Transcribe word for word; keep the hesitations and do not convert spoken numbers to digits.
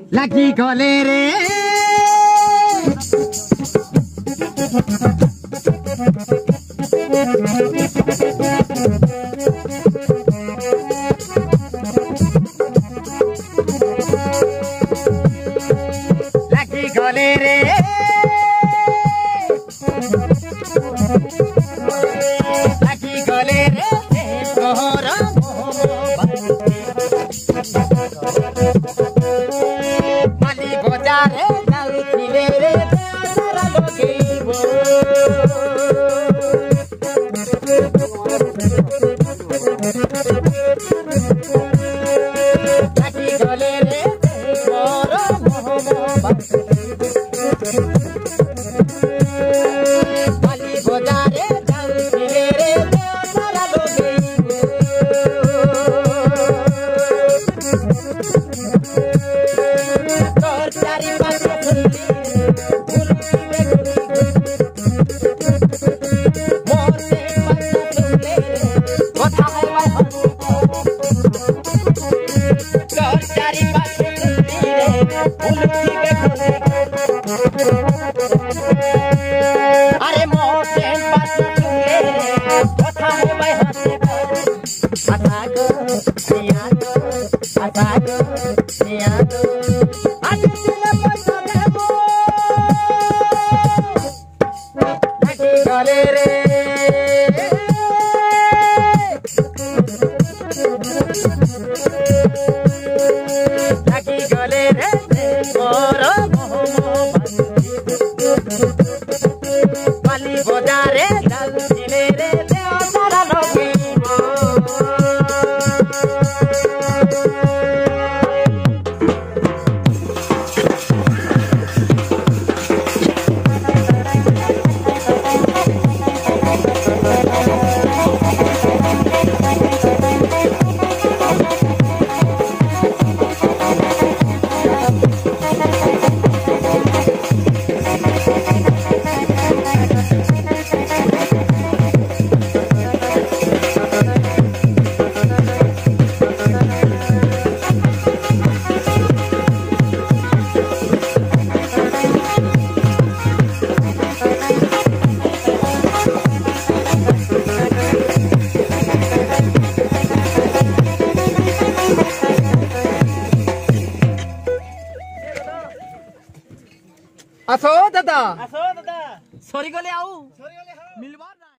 लगी गले रे लगी गले रे लगी गले रे तोहरा माली बजारे जाउथिले रे सारा लगेबो लगी गले रे तोहरा माली बजारे जाउथिले रे सारा लगेबो तोर चारि पाछे झुली मोरे पाछे झुले কথা হয় तोर चारि पाछे झुली उलटी देखले अरे मोरे पाछे झुले কথা হয় হাতে आता गो निया गो आता गो निया गो आज दिले पैसा देबो लगी गले रे लगी गले रे मोर पाली बजारे जाउथिले रे सारा लगेबो आसो दादा आसो दादा सरी गले आऊ सरी गले